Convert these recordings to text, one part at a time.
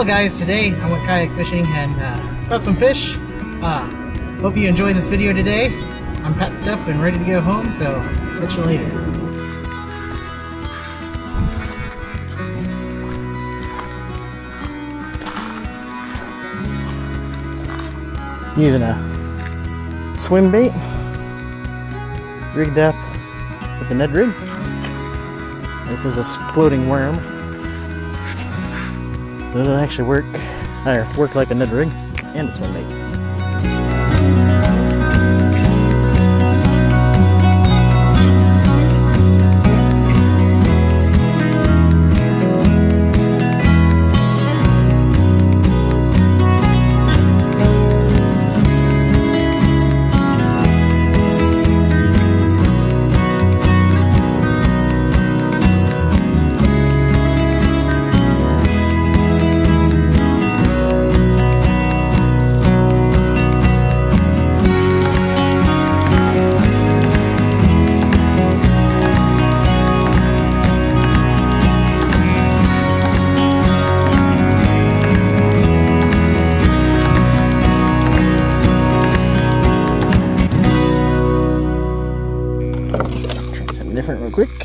Well guys, today I went kayak fishing and caught some fish. Hope you enjoyed this video today. I'm packed up and ready to go home, so catch you later. Using a swim bait, rigged up with a Ned rig. This is a floating worm, so it'll actually work like a Ned rig and a swim bait. Different real quick.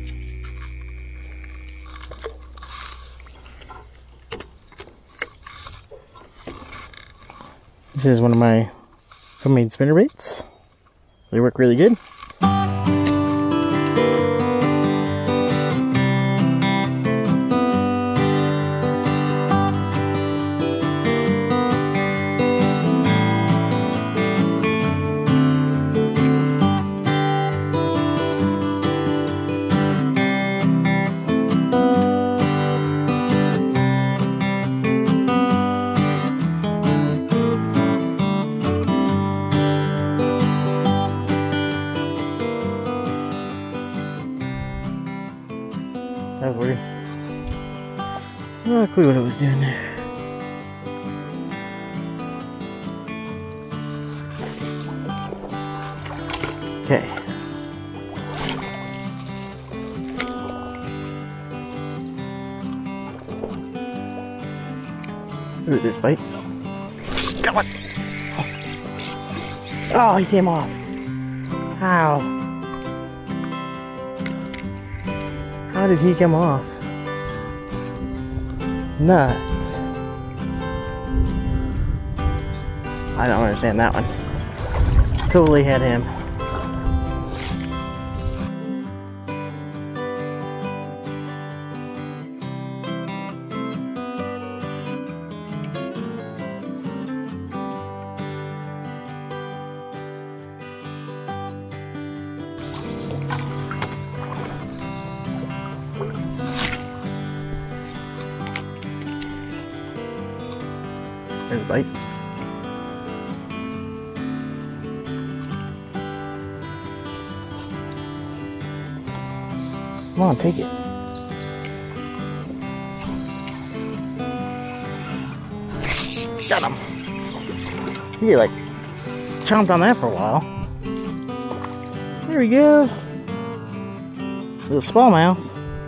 This is one of my homemade spinner baits. They work really good. That was weird. No clue what it was doing there. Okay. Ooh, there's bite. Come on! Oh, he came off. How? How did he come off? Nuts. I don't understand that one. Totally had him. There's a bite. Come on, take it. Got him. He like chomped on that for a while. There we go. Little smallmouth.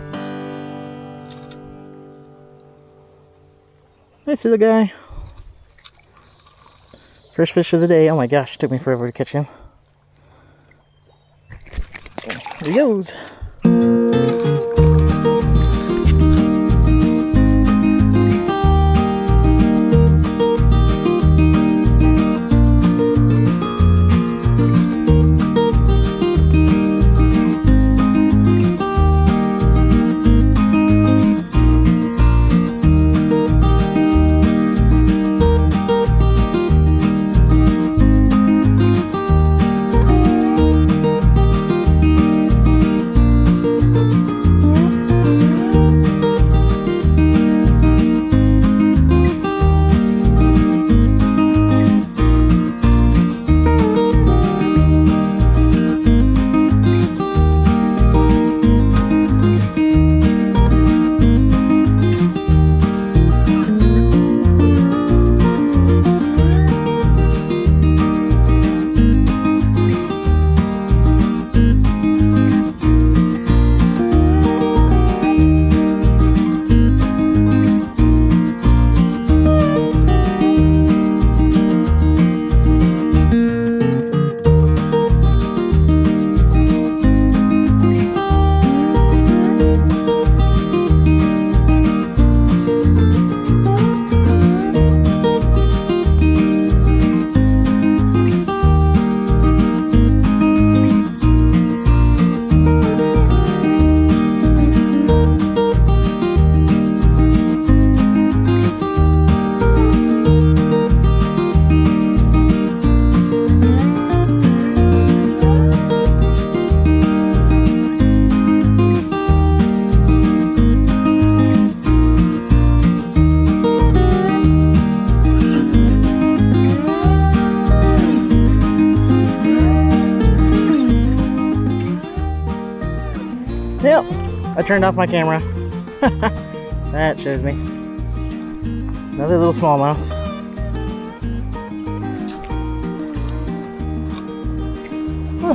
That's the guy. First fish of the day. Oh my gosh, it took me forever to catch him. There he goes. I turned off my camera. That shows me. Another little smallmouth. Oh.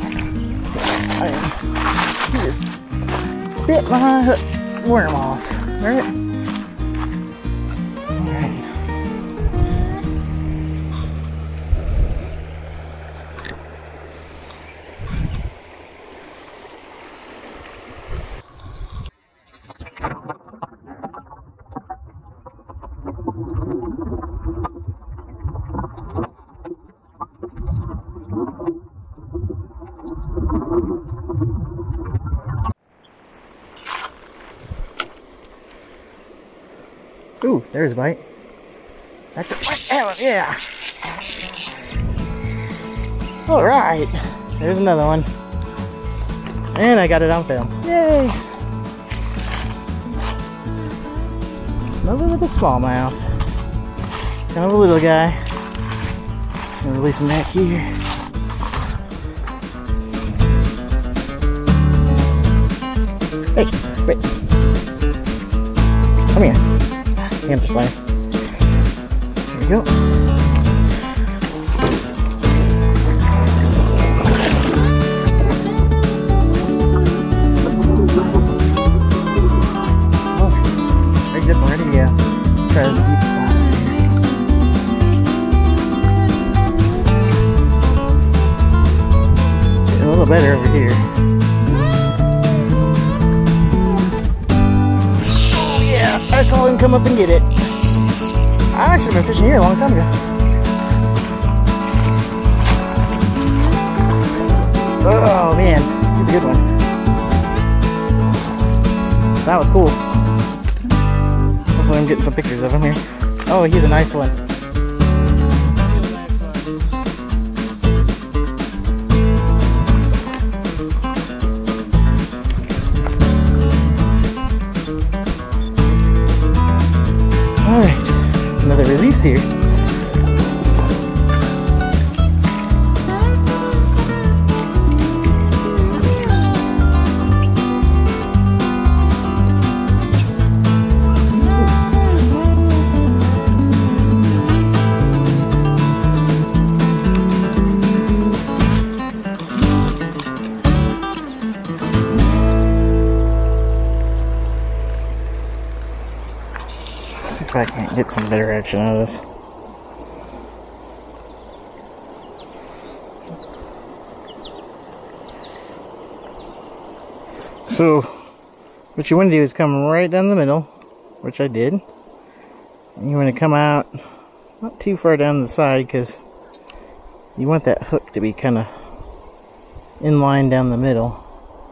I just spit my worm off. Alright. Alright. Ooh, there's a bite. That's a bite. Oh, yeah. Alright. There's another one. And I got it on film. Yay! Another little smallmouth. Kind of a little guy. I'm gonna release him back here. Hey, wait. Come here. Hamster slime. There we go. Oh, very good. Ready to go. Let's try the deep spot. A little better over here. I saw him come up and get it. I should have been fishing here a long time ago. Oh man, he's a good one. That was cool. Hopefully I'm getting some pictures of him here. Oh, he's a nice one. Alright, another release here. See if I can't get some better action out of this. So, what you want to do is come right down the middle, which I did. And you want to come out not too far down the side because you want that hook to be kind of in line down the middle.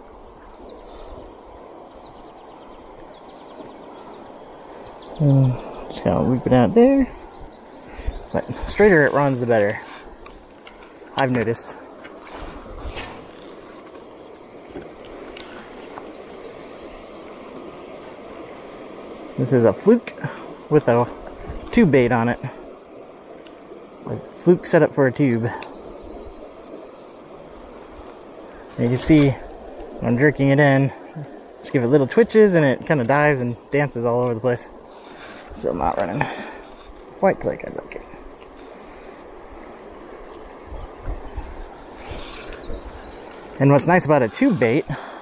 Just kind of loop it out there. But straighter it runs, the better. I've noticed. This is a fluke with a tube bait on it. A fluke set up for a tube. You can see I'm jerking it in. Just give it little twitches and it kind of dives and dances all over the place. Still not running quite like I'd like it. And what's nice about a tube bait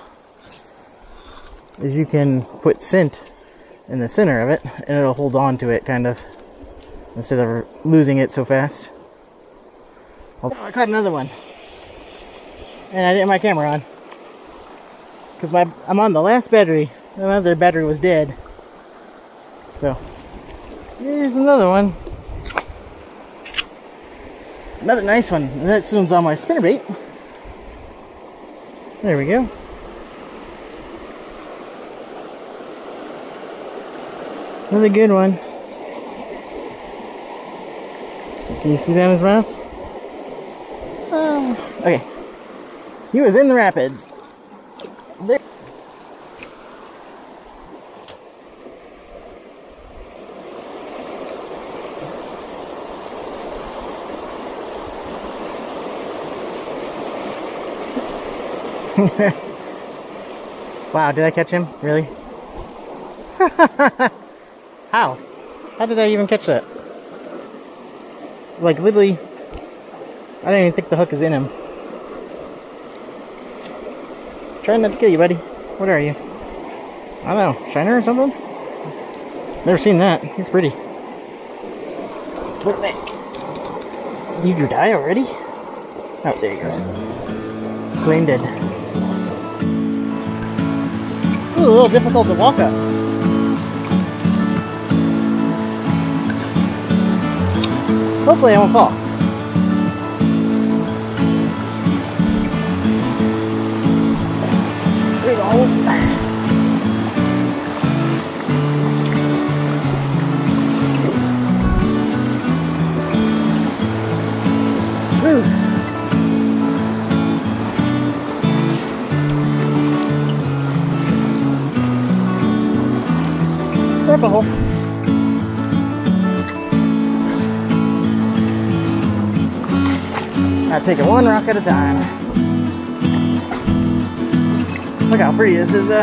is you can put scent in the center of it and it'll hold on to it kind of instead of losing it so fast. Oh, I caught another one and I didn't have my camera on because I'm on the last battery. The other battery was dead. So here's another one. Another nice one. And that one's on my spinnerbait. There we go. Another good one. Can you see that in his mouth? Okay. He was in the rapids. There. Wow, did I catch him? Really? How? How did I even catch that? Like, literally, I don't even think the hook is in him. Trying not to kill you, buddy. What are you? I don't know, shiner or something? Never seen that. He's pretty. Look at that. Did you die already? Oh, there he goes. Plain dead. Ooh, a little difficult to walk up. Hopefully I won't fall. There we go. Woo. Grab a hole. I'll take it one rock at a time. Look how pretty this is.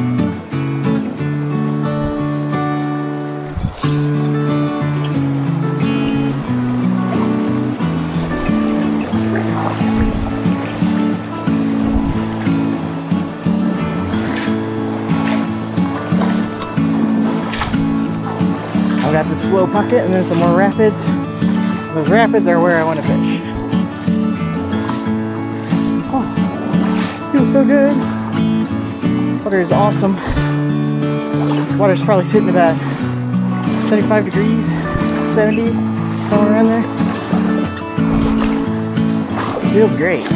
I've got the slow pocket and then some more rapids. Those rapids are where I want to fish. Oh, feels so good. Water is awesome. Water's probably sitting about 75 degrees, 70, somewhere around there. Feels great.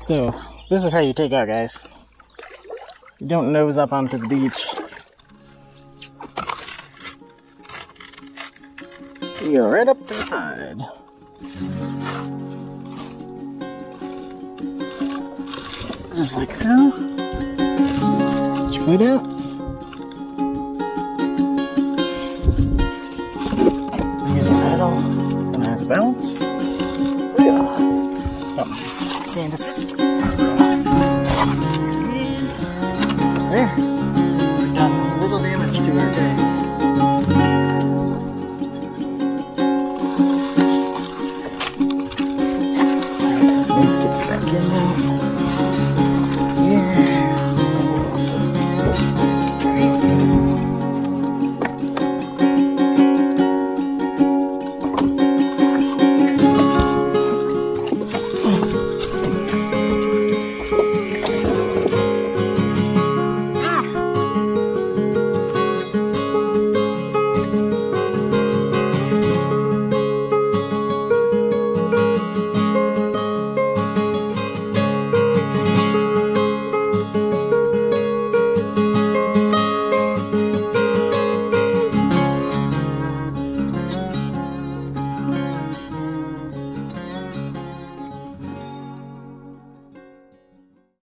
So, this is how you take out, guys. You don't nose up onto the beach. You go right up to the side. Just like so. Get your foot out. Use your paddle and has a balance. Yeah. Stand assist.